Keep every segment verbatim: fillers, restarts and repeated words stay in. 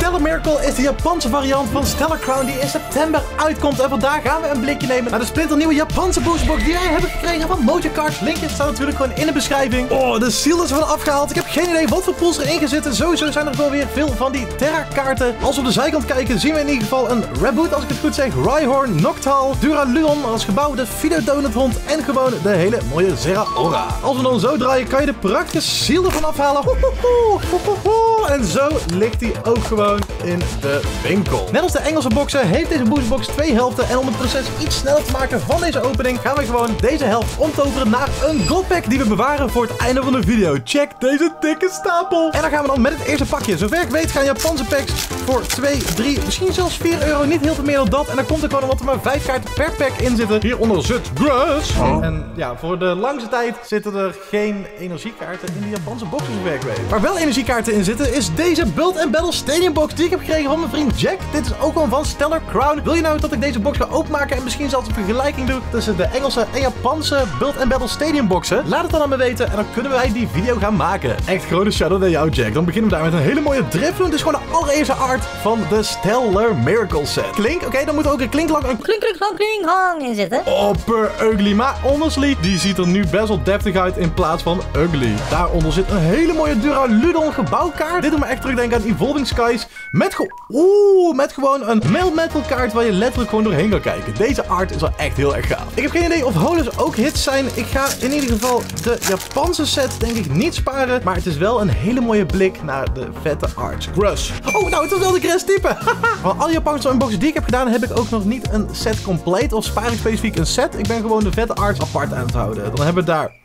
Stellar Miracle is de Japanse variant van Stellar Crown die in september uitkomt. En vandaag gaan we een blikje nemen naar de splinternieuwe Japanse boosterbox die wij hebben gekregen van Mojo Cards. Linkje staat natuurlijk gewoon in de beschrijving. Oh, de seal is er van afgehaald. Ik heb geen idee wat voor pools erin gaan zitten. Sowieso zijn er wel weer veel van die Terra kaarten. Als we op de zijkant kijken zien we in ieder geval een Reboot, als ik het goed zeg, Rhyhorn, Noctowl, Duraludon als gebouw, de Fido Donut hond en gewoon de hele mooie Zeraora. Als we dan zo draaien kan je de prachtige seal ervan afhalen. Ho, ho, ho, ho, ho, ho. En zo ligt hij ook gewoon in de winkel. Net als de Engelse boxen heeft deze boosterbox twee helften. En om het proces iets sneller te maken van deze opening gaan we gewoon deze helft omtoveren naar een gold pack die we bewaren voor het einde van de video. Check deze dikke stapel. En dan gaan we dan met het eerste pakje. Zover ik weet gaan Japanse packs voor twee, drie, misschien zelfs vier euro. Niet heel veel meer dan dat. En dan komt er gewoon omdat er maar vijf kaarten per pack in zitten. Hieronder zit Grass. Oh. En ja, voor de langste tijd zitten er geen energiekaarten in de Japanse boxen, zover ik weet. Waar wel energiekaarten in zitten is deze Build and Battle Stadium box die ik heb gekregen van mijn vriend Jack. Dit is ook gewoon van Stellar Crown. Wil je nou dat ik deze box ga openmaken en misschien zelfs een vergelijking doe tussen de Engelse en Japanse Build and Battle Stadium boxen? Laat het dan aan me weten en dan kunnen wij die video gaan maken. Echt grote shout-out naar jou, Jack. Dan beginnen we daar met een hele mooie drift. Het is gewoon de allereerste art van de Stellar Miracle set. Klink, oké, okay, dan moet er ook een klinklang een klink, klink, klink, klink, hang in zitten. Oh, per ugly. Maar honestly, die ziet er nu best wel deftig uit in plaats van ugly. Daaronder zit een hele mooie Duraludon gebouwkaart. Dit doet me echt terugdenken aan Evolving Skies. Met, ge Oeh, met gewoon een Melt Metal kaart waar je letterlijk gewoon doorheen kan kijken. Deze art is wel echt heel erg gaaf. Ik heb geen idee of holos ook hits zijn. Ik ga in ieder geval de Japanse set denk ik niet sparen. Maar het is wel een hele mooie blik naar de vette arts. Grush. Oh, nou, het is wel de Grass type. Van alle Japanse unboxings die ik heb gedaan, heb ik ook nog niet een set compleet. Of spaar ik specifiek een set. Ik ben gewoon de vette arts apart aan het houden. Dan hebben we daar...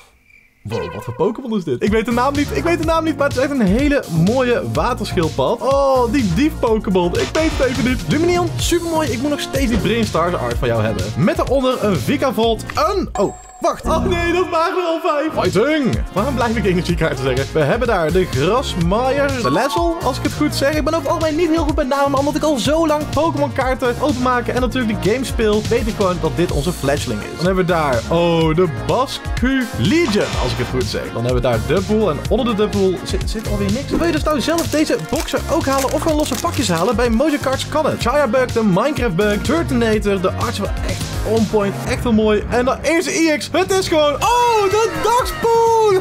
Wow, wat voor Pokémon is dit? Ik weet de naam niet, ik weet de naam niet, maar het is echt een hele mooie waterschildpad. Oh, die dief Pokémon. Ik weet het even niet. Lumineon, super mooi. Ik moet nog steeds die Brainstars art van jou hebben. Met daaronder een Vikavolt, een... Oh, wacht. Oh nee, dat waren er al vijf. Fighting. Waarom blijf ik energiekaarten zeggen? We hebben daar de Grasmaier Salazzle, als ik het goed zeg. Ik ben ook algemeen niet heel goed bij namen, omdat ik al zo lang Pokémon kaarten openmaken en natuurlijk de game speel, weet ik gewoon dat dit onze Fletchling is. Dan hebben we daar, oh, de Bascu Legion, als ik het goed zeg. Dan hebben we daar Dubpool en onder de Dubpool zit, zit alweer niks. Wil je dus nou zelf deze boxen ook halen of gewoon losse pakjes halen? Bij Mojo Cards kan het. Chaya Bug, de Minecraft Bug, Turtonator, de arts wel echt on point, echt wel mooi. En dan eerste E X. Het is gewoon... Oh, de Darkspoon!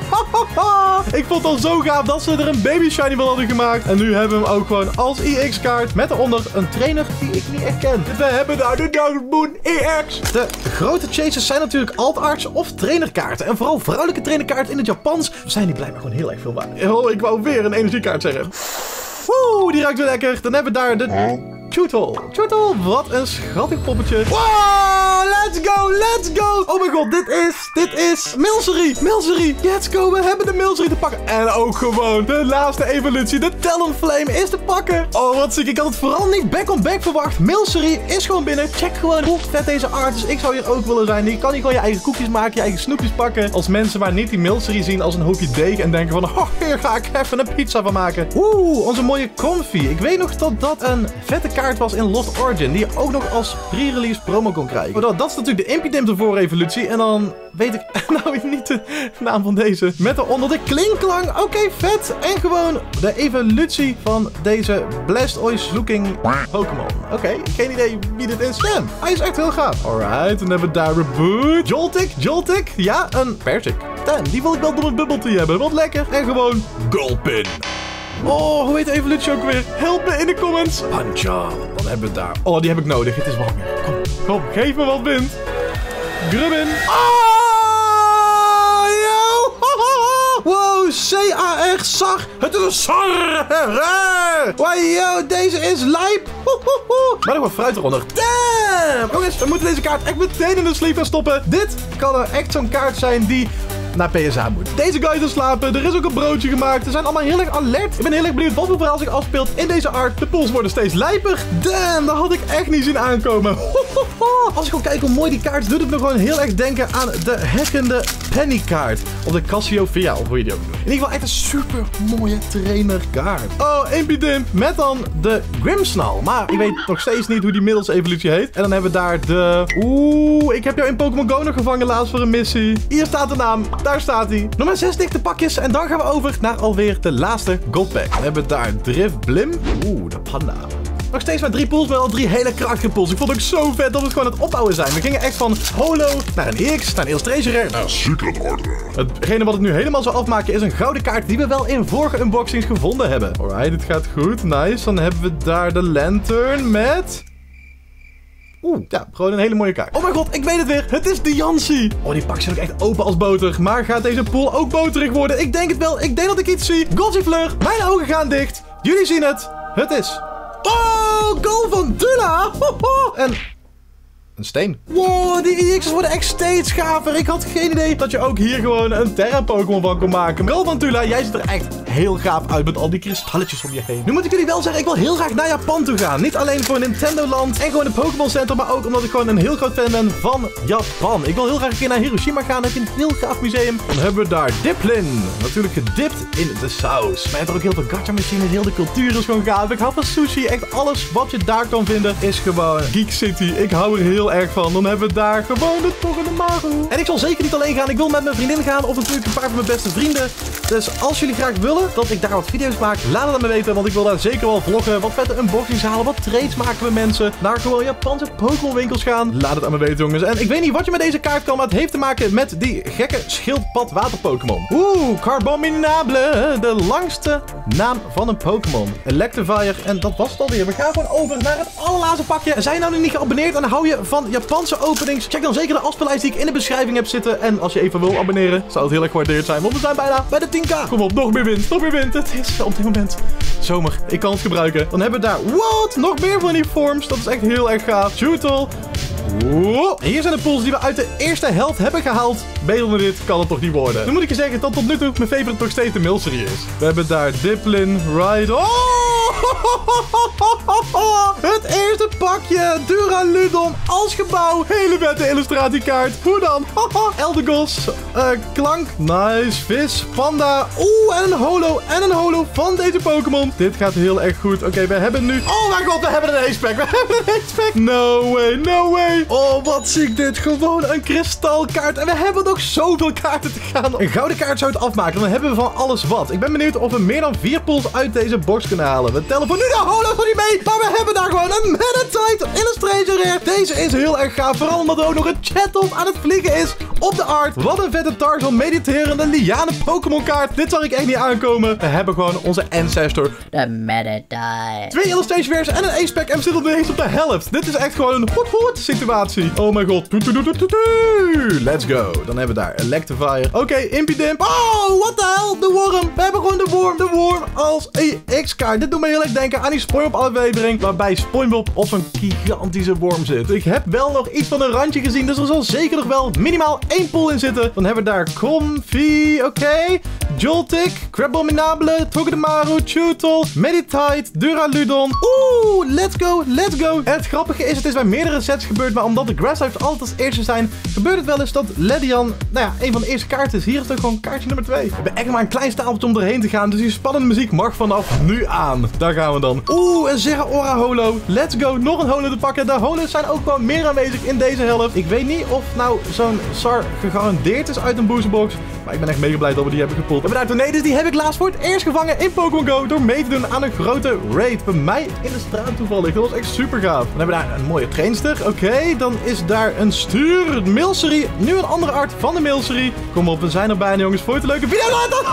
Ik vond het al zo gaaf dat ze er een baby shiny van hadden gemaakt. En nu hebben we hem ook gewoon als E X-kaart. Met daaronder een trainer die ik niet echt ken. We hebben daar de Darkspoon E X. De grote chases zijn natuurlijk alt-arts of trainerkaarten. En vooral vrouwelijke trainerkaarten in het Japans zijn die blijkbaar gewoon heel erg veel waard. Oh, ik wou weer een energiekaart zeggen. Oeh, die ruikt weer lekker. Dan hebben we daar de... Chewtle. Chewtle, wat een schattig poppetje. Wow, let's go, let's go. Oh mijn god, dit is, dit is Milcery. Milcery, let's go. We hebben de Milcery te pakken. En ook gewoon de laatste evolutie, de Talonflame is te pakken. Oh, wat ziek. Ik had het vooral niet back-on-back verwacht. Milcery is gewoon binnen. Check gewoon hoe vet deze art is. Ik zou hier ook willen zijn. Je kan hier gewoon je eigen koekjes maken, je eigen snoepjes pakken. Als mensen maar niet die Milcery zien als een hoopje deeg en denken van, oh, hier ga ik even een pizza van maken. Oeh, onze mooie Comfy. Ik weet nog dat dat een vette kaart was in Lost Origin, die je ook nog als pre-release promo kon krijgen. Oh, dat is natuurlijk de Impidimp voor evolutie. En dan weet ik nou niet de naam van deze. Met daaronder de Klinklang. Oké, okay, vet. En gewoon de evolutie van deze Blastoise looking Pokémon. Oké, okay, geen idee wie dit is. Damn, hij is echt heel gaaf. Alright, dan hebben we daar Reboot. Joltik, Joltik. Ja, een Persic. Damn, die wil ik wel door het Bubble Tea hebben. Wat lekker. En gewoon Gulpin. Oh, hoe heet de evolutie ook weer? Help me in de comments. Pancha. Dan hebben we het daar. Oh, die heb ik nodig. Het is warm. Kom, kom. Geef me wat wind. Grubbin. Oh, yo. Wow, C A R. Sar. Het is een sar. Wow, yo, deze is lijp. Maar nog wat fruit eronder. Damn. Jongens, we moeten deze kaart echt meteen in de sleeve stoppen. Dit kan er echt zo'n kaart zijn die... naar P S A moet. Deze guy is aan slapen. Er is ook een broodje gemaakt. Ze zijn allemaal heel erg alert. Ik ben heel erg benieuwd wat voor verhaal zich afspeelt in deze art. De pools worden steeds lijper. Damn, dat had ik echt niet zien aankomen. Als ik gewoon kijk hoe mooi die kaart is, doet het me gewoon heel erg denken aan de hekkende pennykaart. Of de Cassiopeia, of hoe je die ook noemt. In ieder geval echt een super mooie trainerkaart. Oh, Impidimp met dan de Grimmsnarl. Maar ik weet nog steeds niet hoe die middels evolutie heet. En dan hebben we daar de... Oeh, ik heb jou in Pokémon Go nog gevangen laatst voor een missie. Hier staat de naam. Daar staat hij. Nog maar zes dichte pakjes. En dan gaan we over naar alweer de laatste Goldpack. Dan hebben we daar Drifblim. Oeh, de panda. Nog steeds maar drie pools, maar al drie hele krachtige pools. Ik vond het ook zo vet dat we het gewoon aan het opbouwen zijn. We gingen echt van holo naar een E X, naar een Illustrator Rare, naar een Secret Order. Hetgene wat het nu helemaal zou afmaken is een gouden kaart die we wel in vorige unboxings gevonden hebben. Alright, dit gaat goed. Nice. Dan hebben we daar de Lantern met... Oeh, ja, gewoon een hele mooie kaart. Oh mijn god, ik weet het weer. Het is de Diancie. Oh, die pakjes zijn ook echt open als boter. Maar gaat deze pool ook boterig worden? Ik denk het wel. Ik denk dat ik iets zie. Godzifleur, mijn ogen gaan dicht. Jullie zien het. Het is... Oh, Galvantula! En... een steen. Wow, die E X's worden echt steeds gaver. Ik had geen idee dat je ook hier gewoon een Terra-Pokémon van kon maken. Galvantula, jij ziet er echt heel gaaf uit met al die kristalletjes om je heen. Nu moet ik jullie wel zeggen, ik wil heel graag naar Japan toe gaan. Niet alleen voor Nintendo Land en gewoon een Pokémon Center, maar ook omdat ik gewoon een heel groot fan ben van Japan. Ik wil heel graag een keer naar Hiroshima gaan. Dan heb je een heel gaaf museum. Dan hebben we daar Diplin. Natuurlijk gedipt in de saus. Maar je hebt er ook heel veel gacha-machines. Heel de cultuur is gewoon gaaf. Ik hou van sushi. Echt alles wat je daar kan vinden is gewoon Geek City. Ik hou er heel erg van. Dan hebben we daar gewoon de Togedemaru. En ik zal zeker niet alleen gaan. Ik wil met mijn vriendin gaan. Of natuurlijk een paar van mijn beste vrienden. Dus als jullie graag willen dat ik daar wat video's maak, laat het aan me weten. Want ik wil daar zeker wel vloggen. Wat vette unboxings halen. Wat trades maken we mensen. Naar gewoon Japanse Pokémon winkels gaan. Laat het aan me weten, jongens. En ik weet niet wat je met deze kaart kan. Maar het heeft te maken met die gekke schildpad water Pokémon. Oeh, Carbominable. De langste naam van een Pokémon. Electivire. En dat was het alweer. We gaan gewoon over naar het allerlaatste pakje. Zijn nou nog niet geabonneerd en hou je van Japanse openings? Check dan zeker de afspeellijst die ik in de beschrijving heb zitten. En als je even wil abonneren, zou het heel erg gewaardeerd zijn. Want we zijn bijna bij de tien k. Kom op, nog meer wind, nog meer wind. Het is op dit moment zomer. Ik kan het gebruiken. Dan hebben we daar, wat? Nog meer van die forms. Dat is echt heel erg gaaf. Chewtle. Wow. Hier zijn de pools die we uit de eerste helft hebben gehaald. Beter dan dit kan het toch niet worden. Nu moet ik je zeggen dat tot nu toe mijn favorite toch steeds de Milcery is. We hebben daar Diplin, Ride. Oh! Het eerste pakje. Duraludon als gebouw. Hele vette illustratiekaart. Hoe dan? Eldegoss. Uh, Klank. Nice. Vis. Panda. Oeh, en een holo. En een holo van deze Pokémon. Dit gaat heel erg goed. Oké, okay, we hebben nu... Oh mijn god, we hebben een ace-pack. We hebben een ace-pack. No way, no way. Oh, wat zie ik dit. Gewoon een kristalkaart. En we hebben nog zoveel kaarten te gaan. Een gouden kaart zou het afmaken. Dan hebben we van alles wat. Ik ben benieuwd of we meer dan vier pools uit deze box kunnen halen. We tellen voor nu de holo's nog niet mee. Maar we hebben daar gewoon een Meditite Illustrator Rare. Deze is heel erg gaaf. Vooral omdat er ook nog een Chatot aan het vliegen is op de art. Wat een vette Tarzan mediterende liane Pokémon kaart. Dit zag ik echt niet aankomen. We hebben gewoon onze Ancestor. De Meditite. Twee Illustration Rares en een ace-pack. En we zitten nog eens op de helft. Dit is echt gewoon een goed-goed situatie. Oh mijn god. Let's go. Dan hebben we daar Electivire. Oké, okay, Impidimp. Oh, what the hell? De worm. We hebben gewoon de worm. De worm als E X-kaart. Dit doet me heel erg denken aan die SpongeBob aflevering. Waarbij SpongeBob op zo'n gigantische worm zit. Ik heb wel nog iets van een randje gezien. Dus er zal zeker nog wel minimaal één pool in zitten. Dan hebben we daar Comfy. Oké. Okay. Joltik. Crabominable. Togedemaru. Chewtle. Meditite. Duraludon. Oeh, let's go. Let's go. En het grappige is, het is bij meerdere sets gebeurd. Maar omdat de Grass-types altijd als eerste zijn, gebeurt het wel eens dat Ledian, nou ja, een van de eerste kaarten is. Hier is ook gewoon kaartje nummer twee. We hebben echt maar een klein stapeltje om erheen te gaan. Dus die spannende muziek mag vanaf nu aan. Daar gaan we dan. Oeh, een Zeraora holo. Let's go. Nog een holo te pakken. De holo's zijn ook gewoon meer aanwezig in deze helft. Ik weet niet of nou zo'n Sar gegarandeerd is uit een boosterbox. Maar ik ben echt mega blij dat we die hebben gepoeld. We hebben daar Tornadus. Die heb ik laatst voor het eerst gevangen in Pokémon Go. Door mee te doen aan een grote raid. Bij mij in de straat toevallig. Dat was echt super gaaf. Dan hebben we daar een mooie trainster. Oké, okay, dan is daar een stuur. Milcery. Nu een andere art van de Milcery. Kom op, we zijn er bijna, jongens. Voor het leuke video laten.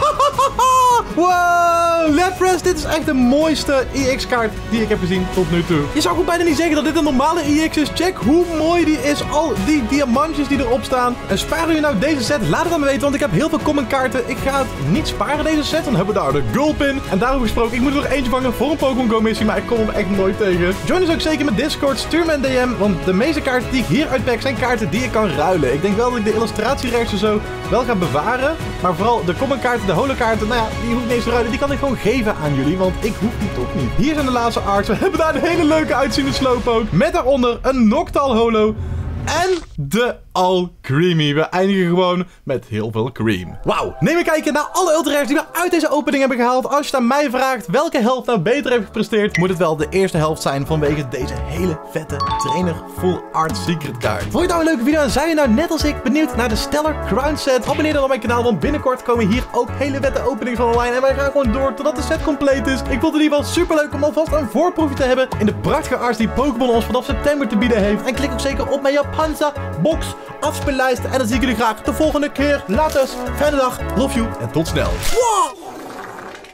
Wow, Lapras. Dit is echt de mooiste E X-kaart die ik heb gezien tot nu toe. Je zou ook bijna niet zeggen dat dit een normale E X is. Check hoe mooi die is. Al die diamantjes die erop staan. En sparen jullie nou deze set? Laat het aan me weten, want ik heb heel veel common kaarten. Ik ga het niet sparen deze set. Dan hebben we daar de Gulpin. En daarover gesproken, ik moet er nog eentje vangen voor een Pokémon Go missie. Maar ik kom hem echt nooit tegen. Join dus ook zeker met Discord. Stuur me een D M. Want de meeste kaarten die ik hier uitpak zijn kaarten die ik kan ruilen. Ik denk wel dat ik de illustratierechten zo wel ga bewaren. Maar vooral de common kaarten, de holo kaarten, nou ja, die hoef ik niet eens te ruilen. Die kan ik gewoon geven aan jullie. Want ik hoef die toch niet. Hier zijn de laatste arts. We hebben daar een hele leuke uitziende Slowpoke. Met daaronder een Noctowl holo. En de all creamy. We eindigen gewoon met heel veel cream. Wauw. Neem een kijkje naar alle ultra rares die we uit deze opening hebben gehaald. Als je het aan mij vraagt welke helft nou beter heeft gepresteerd, moet het wel de eerste helft zijn vanwege deze hele vette trainer full art secret kaart. Vond je nou een leuke video en zijn je nou net als ik benieuwd naar de Stellar Crown set? Abonneer dan op mijn kanaal, want binnenkort komen hier ook hele vette openings van online. En wij gaan gewoon door totdat de set compleet is. Ik vond het in ieder geval super leuk om alvast een voorproefje te hebben in de prachtige arts die Pokémon ons vanaf september te bieden heeft. En klik ook zeker op mijn Japanse box afspeellijst. En dan zie ik jullie graag de volgende keer. Later, fijne dag, love you en tot snel. Wow!